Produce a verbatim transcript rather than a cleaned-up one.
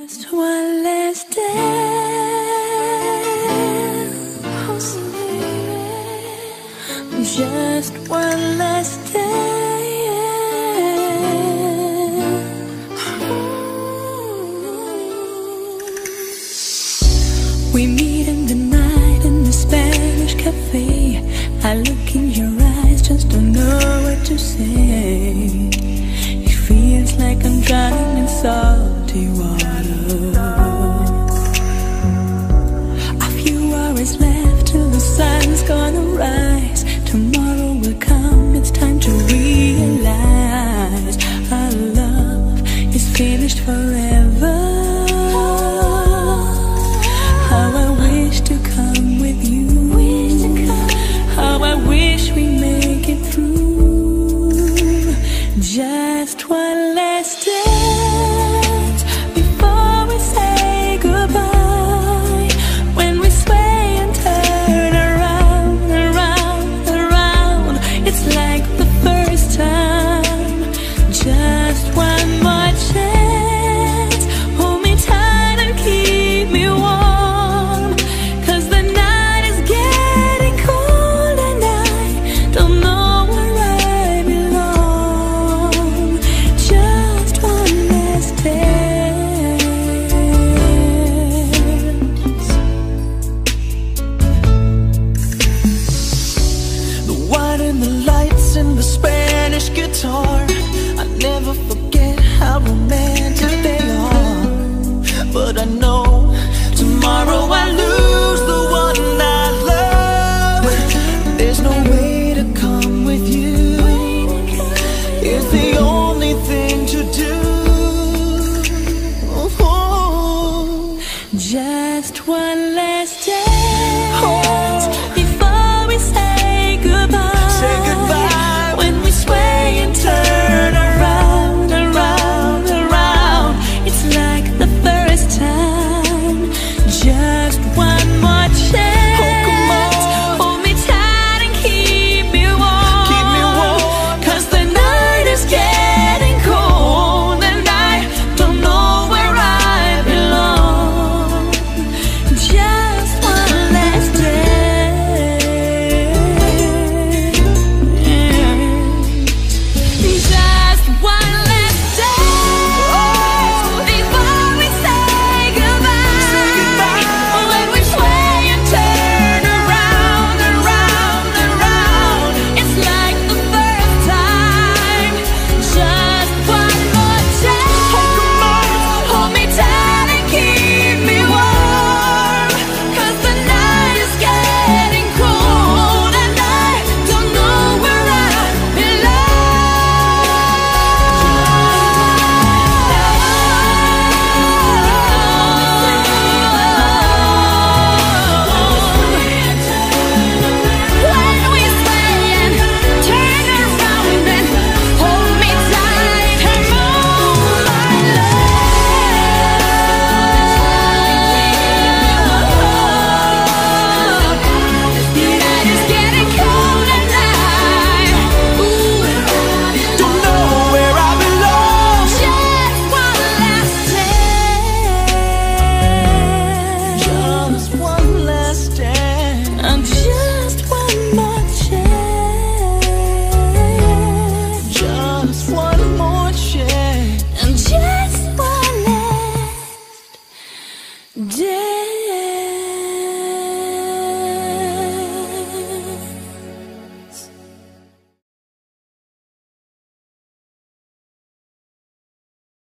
Just one last dance, just one last dance. We meet in the night in the Spanish cafe. I look in your eyes, just don't know what to say. It feels like I'm drowning in salty water. A few hours left till the sun's gonna rise. Tomorrow will come, it's time to realize our love is finished forever. How I wish to come with you. How I wish we make it through. Just one last